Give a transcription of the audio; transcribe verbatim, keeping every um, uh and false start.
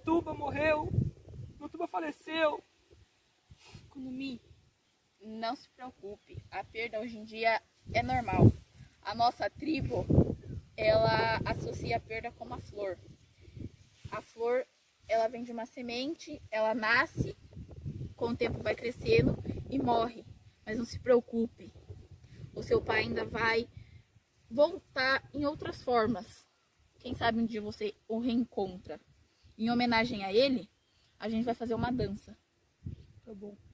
Nutuba morreu, Nutuba faleceu. Kunumi, não se preocupe, a perda hoje em dia é normal. A nossa tribo, ela associa a perda com uma flor. A flor, ela vem de uma semente, ela nasce, com o tempo vai crescendo e morre. Mas não se preocupe, o seu pai ainda vai voltar em outras formas. Quem sabe um dia você o reencontra. Em homenagem a ele, a gente vai fazer uma dança. Tá bom.